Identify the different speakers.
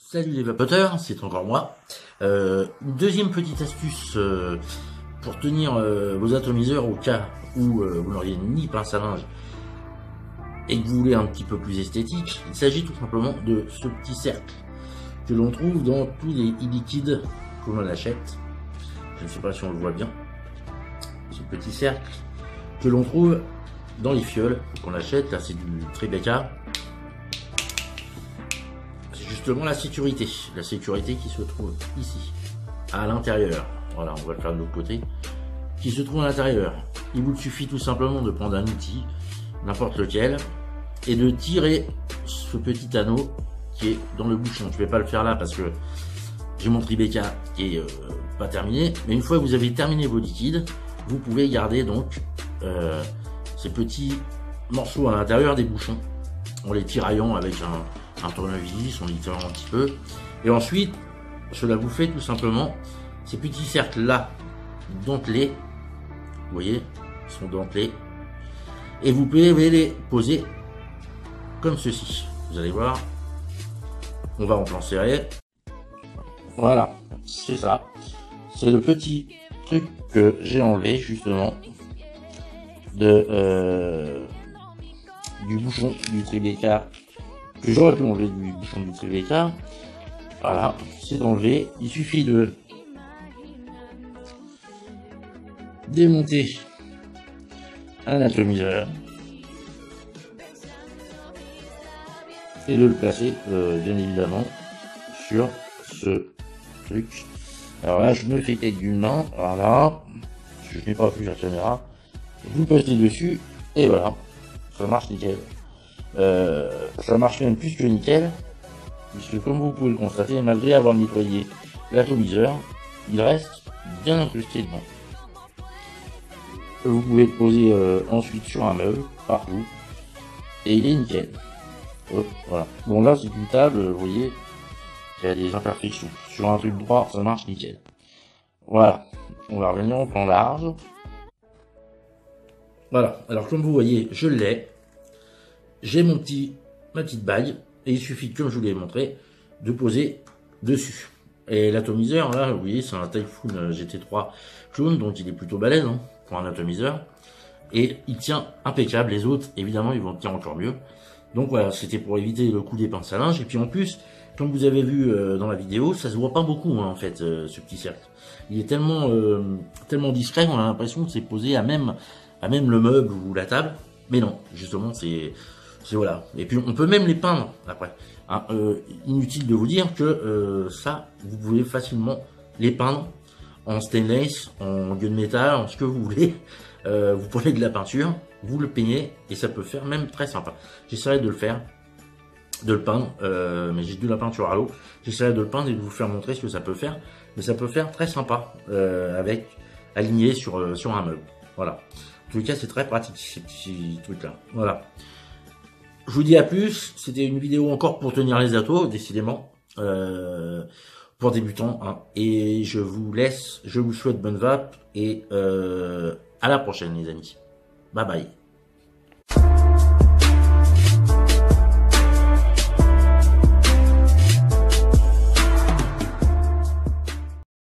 Speaker 1: Salut les vapoteurs, c'est encore moi. Une deuxième petite astuce pour tenir vos atomiseurs au cas où vous n'auriez ni pince à linge et que vous voulez un petit peu plus esthétique. Il s'agit tout simplement de ce petit cercle que l'on trouve dans tous les e-liquides que l'on achète. Je ne sais pas si on le voit bien. Ce petit cercle que l'on trouve dans les fioles qu'on achète. Là, c'est du Tribeca. Justement la sécurité qui se trouve ici, à l'intérieur. Voilà, on va le faire de l'autre côté, qui se trouve à l'intérieur. Il vous suffit tout simplement de prendre un outil, n'importe lequel, et de tirer ce petit anneau qui est dans le bouchon. Je vais pas le faire là parce que j'ai mon Tribeca qui est pas terminé, mais une fois que vous avez terminé vos liquides, vous pouvez garder donc ces petits morceaux à l'intérieur des bouchons, en les tiraillant avec un tournevis, on les tire un petit peu, et ensuite cela vous fait tout simplement ces petits cercles là dentelés, vous voyez, ils sont dentelés, et vous pouvez les poser comme ceci. Vous allez voir, on va en plan serré. Voilà, c'est ça, c'est le petit truc que j'ai enlevé justement de du bouchon du Tribeca, que j'aurais pu enlever du bouchon du Tribeca. Voilà, c'est enlevé. Il suffit de démonter un atomiseur et de le placer bien évidemment sur ce truc. Alors là, je me fais avec d'une main. Voilà, je n'ai pas vu la caméra. Vous passez dessus et voilà, ça marche nickel. Ça marche même plus que nickel, puisque comme vous pouvez le constater, malgré avoir nettoyé l'atomiseur, il reste bien incrusté dedans. Vous pouvez le poser ensuite sur un meuble, partout, et il est nickel. Voilà. Bon, là c'est une table, vous voyez, il y a des imperfections. Sur un truc droit, ça marche nickel. Voilà, on va revenir en plan large. Voilà, alors comme vous voyez, je l'ai. J'ai ma petite bague, et il suffit, comme je vous l'ai montré, de poser dessus. Et l'atomiseur, là, vous voyez, c'est un Typhoon GT3 jaune, donc il est plutôt balèze hein, pour un atomiseur. Et il tient impeccable, les autres, évidemment, ils vont tenir encore mieux. Donc voilà, c'était pour éviter le coup des pinces à linge. Et puis en plus, comme vous avez vu dans la vidéo, ça se voit pas beaucoup hein, en fait, ce petit cercle. Il est tellement discret, on a l'impression que c'est posé à même le meuble ou la table. Mais non, justement, c'est voilà. Et puis on peut même les peindre après. Hein, inutile de vous dire que ça, vous pouvez facilement les peindre en stainless, en gunmetal, en ce que vous voulez. Vous prenez de la peinture, vous le peignez et ça peut faire même très sympa. J'essaierai de le faire, de le peindre, mais j'ai de la peinture à l'eau. J'essaierai de le peindre et de vous faire montrer ce que ça peut faire. Mais ça peut faire très sympa avec aligné sur un meuble. Voilà. En tout cas, c'est très pratique ces petits trucs là. Voilà. Je vous dis à plus, c'était une vidéo encore pour tenir les atos, décidément, pour débutants, hein. Et je vous laisse, je vous souhaite bonne vape, et à la prochaine les amis. Bye bye.